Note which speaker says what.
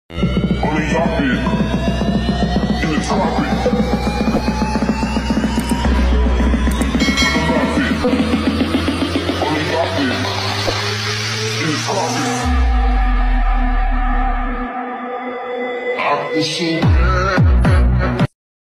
Speaker 1: On a yacht bed, in the tropics. On a yacht bed, in the tropics. I was so